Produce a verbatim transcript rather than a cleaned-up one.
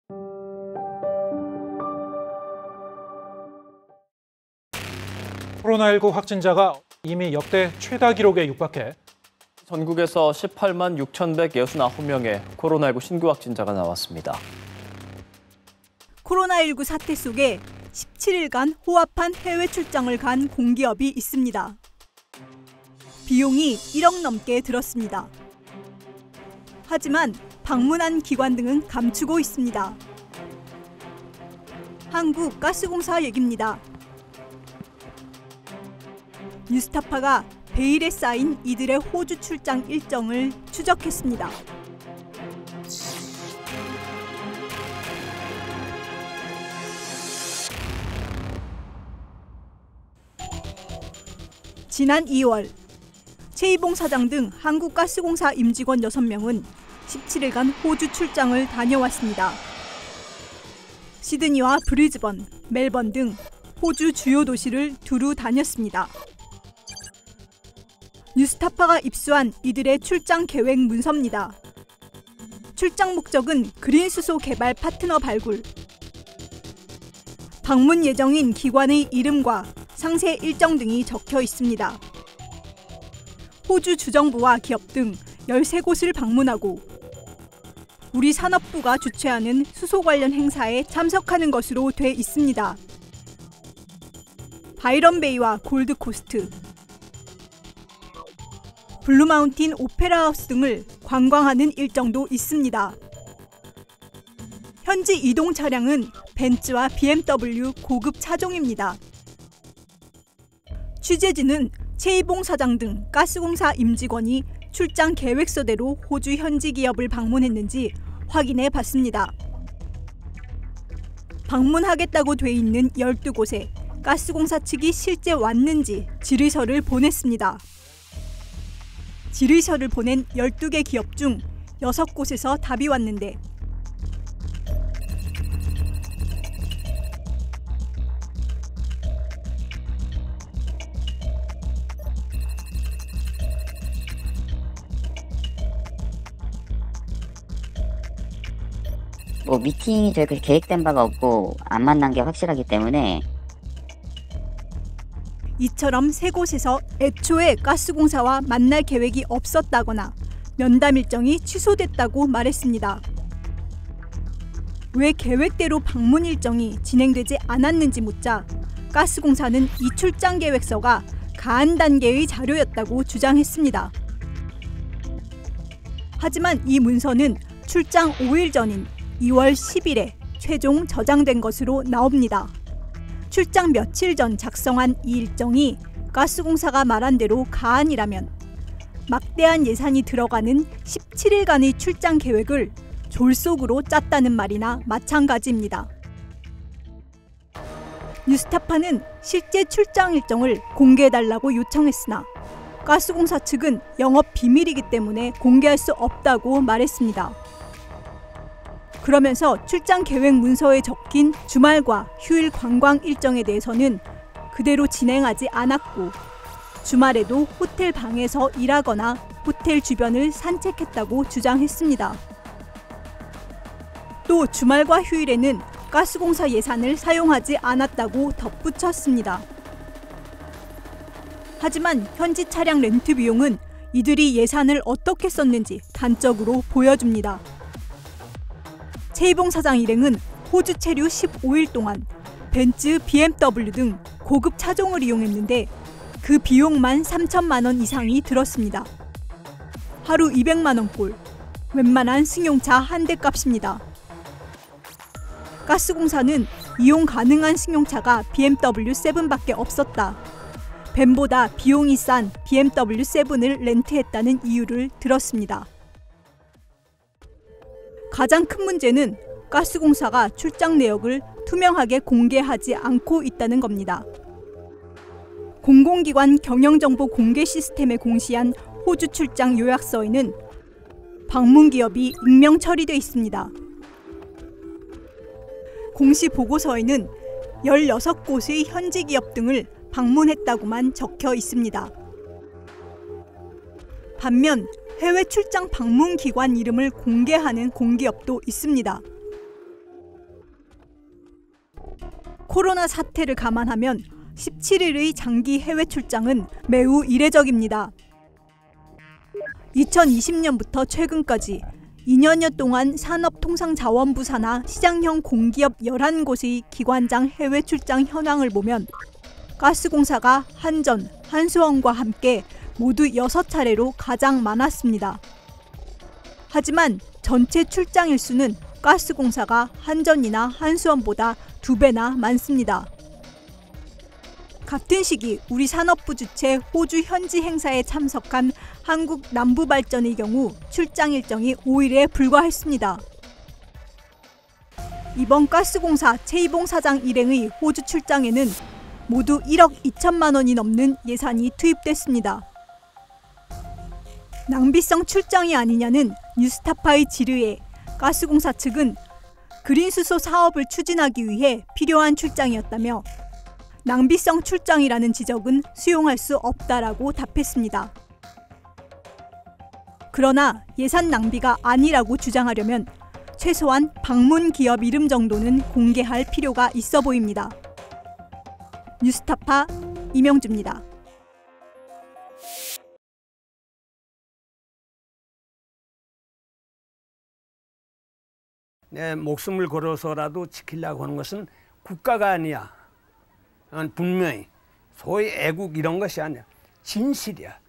코로나십구 확진자가 이미 역대 최다 기록에 육박해 전국에서 십팔만 육천백육십구 명의 코로나십구 신규 확진자가 나왔습니다. 코로나십구 사태 속에 십칠 일간 호합한 해외 출장을 간 공기업이 있습니다. 비용이 일억 넘게 들었습니다. 하지만 방문한 기관 등은 감추고 있습니다. 한국가스공사 얘기입니다. 뉴스타파가 베일에 쌓인 이들의 호주 출장 일정을 추적했습니다. 지난 이월 최이봉 사장 등 한국가스공사 임직원 여섯 명은 십칠 일간 호주 출장을 다녀왔습니다. 시드니와 브리즈번, 멜번 등 호주 주요 도시를 두루 다녔습니다. 뉴스타파가 입수한 이들의 출장 계획 문서입니다. 출장 목적은 그린수소 개발 파트너 발굴. 방문 예정인 기관의 이름과 상세 일정 등이 적혀 있습니다. 호주 주정부와 기업 등 열세 곳을 방문하고 우리 산업부가 주최하는 수소 관련 행사에 참석하는 것으로 돼 있습니다. 바이런베이와 골드코스트, 블루마운틴 오페라하우스 등을 관광하는 일정도 있습니다. 현지 이동 차량은 벤츠와 비엠더블유 고급 차종입니다. 취재진은 최이봉 사장 등 가스공사 임직원이 출장 계획서대로 호주 현지 기업을 방문했는지 확인해 봤습니다. 방문하겠다고 돼 있는 열두 곳에 가스공사 측이 실제 왔는지 질의서를 보냈습니다. 질의서를 보낸 열두 개 기업 중 여섯 곳에서 답이 왔는데 뭐 미팅이 저희가 계획된 바가 없고 안 만난 게 확실하기 때문에 이처럼 세 곳에서 애초에 가스공사와 만날 계획이 없었다거나 면담 일정이 취소됐다고 말했습니다. 왜 계획대로 방문 일정이 진행되지 않았는지 묻자 가스공사는 이 출장 계획서가 가안 단계의 자료였다고 주장했습니다. 하지만 이 문서는 출장 오 일 전인 이월 십일에 최종 저장된 것으로 나옵니다. 출장 며칠 전 작성한 이 일정이 가스공사가 말한 대로 가안이라면 막대한 예산이 들어가는 십칠 일간의 출장 계획을 졸속으로 짰다는 말이나 마찬가지입니다. 뉴스타파는 실제 출장 일정을 공개해달라고 요청했으나 가스공사 측은 영업 비밀이기 때문에 공개할 수 없다고 말했습니다. 그러면서 출장 계획 문서에 적힌 주말과 휴일 관광 일정에 대해서는 그대로 진행하지 않았고 주말에도 호텔 방에서 일하거나 호텔 주변을 산책했다고 주장했습니다. 또 주말과 휴일에는 가스공사 예산을 사용하지 않았다고 덧붙였습니다. 하지만 현지 차량 렌트 비용은 이들이 예산을 어떻게 썼는지 단적으로 보여줍니다. 최이봉 사장 일행은 호주 체류 십오 일 동안 벤츠, 비엠더블유 등 고급 차종을 이용했는데 그 비용만 삼천만 원 이상이 들었습니다. 하루 이백만 원꼴, 웬만한 승용차 한 대 값입니다. 가스공사는 이용 가능한 승용차가 비엠더블유 세븐밖에 없었다. 벤보다 비용이 싼 비엠더블유 세븐을 렌트했다는 이유를 들었습니다. 가장 큰 문제는 가스공사가 출장 내역을 투명하게 공개하지 않고 있다는 겁니다. 공공기관 경영정보 공개 시스템에 공시한 호주 출장 요약서에는 방문 기업이 익명 처리돼 있습니다. 공시 보고서에는 열여섯 곳의 현지 기업 등을 방문했다고만 적혀 있습니다. 반면 해외 출장 방문 기관 이름을 공개하는 공기업도 있습니다. 코로나 사태를 감안하면 십칠 일의 장기 해외 출장은 매우 이례적입니다. 이천이십 년부터 최근까지 이 년여 동안 산업통상자원부 산하 시장형 공기업 열한 곳의 기관장 해외 출장 현황을 보면 가스공사가 한전, 한수원과 함께 모두 여섯 차례로 가장 많았습니다. 하지만 전체 출장 일수는 가스공사가 한전이나 한수원보다 두 배나 많습니다. 같은 시기 우리 산업부 주최 호주 현지 행사에 참석한 한국남부발전의 경우 출장 일정이 오 일에 불과했습니다. 이번 가스공사 최이봉 사장 일행의 호주 출장에는 모두 일억 이천만 원이 넘는 예산이 투입됐습니다. 낭비성 출장이 아니냐는 뉴스타파의 질의에 가스공사 측은 그린수소 사업을 추진하기 위해 필요한 출장이었다며 낭비성 출장이라는 지적은 수용할 수 없다라고 답했습니다. 그러나 예산 낭비가 아니라고 주장하려면 최소한 방문 기업 이름 정도는 공개할 필요가 있어 보입니다. 뉴스타파 이명주입니다. 내 목숨을 걸어서라도 지키려고 하는 것은 국가가 아니야. 분명히 소위 애국 이런 것이 아니야. 진실이야.